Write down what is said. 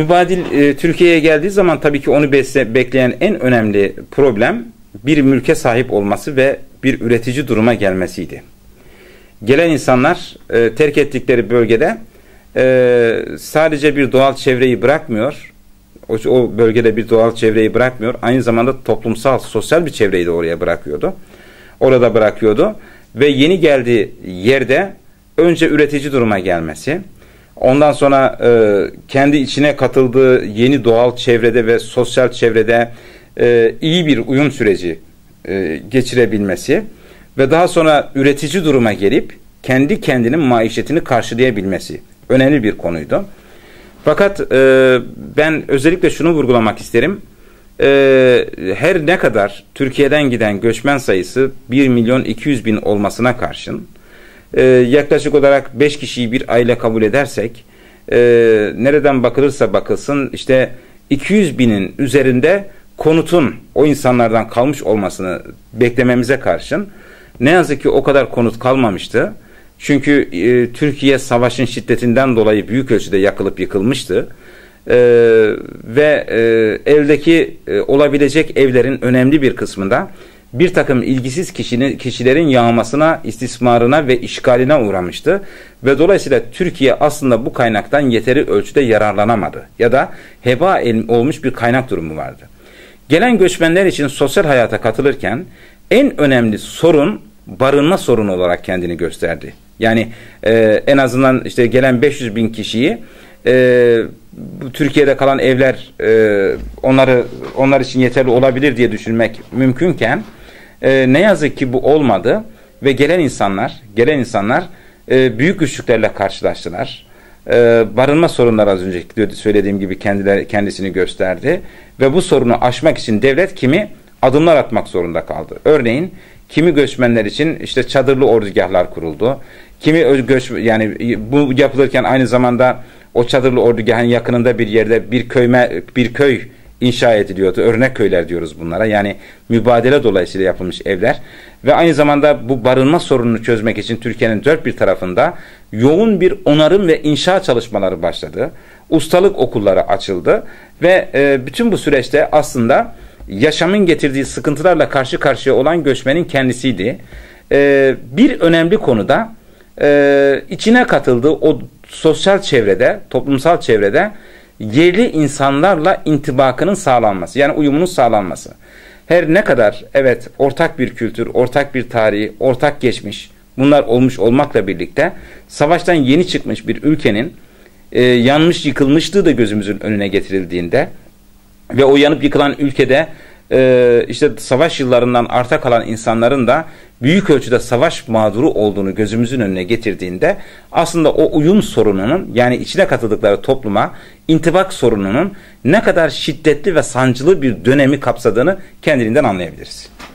Mübadil Türkiye'ye geldiği zaman tabii ki onu bekleyen en önemli problem bir mülke sahip olması ve bir üretici duruma gelmesiydi. Gelen insanlar terk ettikleri bölgede sadece bir doğal çevreyi bırakmıyor, o bölgede bir doğal çevreyi bırakmıyor, aynı zamanda toplumsal, sosyal bir çevreyi de oraya bırakıyordu. Orada bırakıyordu ve yeni geldiği yerde önce üretici duruma gelmesi, ondan sonra kendi içine katıldığı yeni doğal çevrede ve sosyal çevrede iyi bir uyum süreci geçirebilmesi ve daha sonra üretici duruma gelip kendi kendinin maişetini karşılayabilmesi önemli bir konuydu. Fakat ben özellikle şunu vurgulamak isterim. Her ne kadar Türkiye'den giden göçmen sayısı 1.200.000 olmasına karşın yaklaşık olarak 5 kişiyi bir aile kabul edersek nereden bakılırsa bakılsın işte 200.000'in üzerinde konutun o insanlardan kalmış olmasını beklememize karşın ne yazık ki o kadar konut kalmamıştı. Çünkü Türkiye savaşın şiddetinden dolayı büyük ölçüde yakılıp yıkılmıştı. Ve eldeki olabilecek evlerin önemli bir kısmında bir takım ilgisiz kişilerin yağmasına, istismarına ve işgaline uğramıştı. Ve dolayısıyla Türkiye aslında bu kaynaktan yeteri ölçüde yararlanamadı. Ya da heba olmuş bir kaynak durumu vardı. Gelen göçmenler için sosyal hayata katılırken en önemli sorun barınma sorunu olarak kendini gösterdi. Yani en azından işte gelen 500.000 kişiyi Türkiye'de kalan evler onlar için yeterli olabilir diye düşünmek mümkünken ne yazık ki bu olmadı ve gelen insanlar büyük güçlüklerle karşılaştılar. Barınma sorunları az önce söylediğim gibi kendisini gösterdi ve bu sorunu aşmak için devlet kimi adımlar atmak zorunda kaldı. Örneğin kimi göçmenler için işte çadırlı ordugahlar kuruldu. Kimi yani bu yapılırken aynı zamanda o çadırlı ordugahın yakınında bir yerde bir köy inşa ediliyordu. Örnek köyler diyoruz bunlara. Yani mübadele dolayısıyla yapılmış evler. Ve aynı zamanda bu barınma sorununu çözmek için Türkiye'nin dört bir tarafında yoğun bir onarım ve inşa çalışmaları başladı. Ustalık okulları açıldı ve bütün bu süreçte aslında yaşamın getirdiği sıkıntılarla karşı karşıya olan göçmenin kendisiydi. Bir önemli konuda içine katıldığı o sosyal çevrede, toplumsal çevrede yerli insanlarla intibakının sağlanması, yani uyumunun sağlanması. Her ne kadar evet ortak bir kültür, ortak bir tarih, ortak geçmiş bunlar olmuş olmakla birlikte savaştan yeni çıkmış bir ülkenin yanmış yıkılmışlığı da gözümüzün önüne getirildiğinde ve o yanıp yıkılan ülkede işte savaş yıllarından arta kalan insanların da büyük ölçüde savaş mağduru olduğunu gözümüzün önüne getirdiğinde aslında o uyum sorununun, yani içine katıldıkları topluma intibak sorununun ne kadar şiddetli ve sancılı bir dönemi kapsadığını kendiliğinden anlayabiliriz.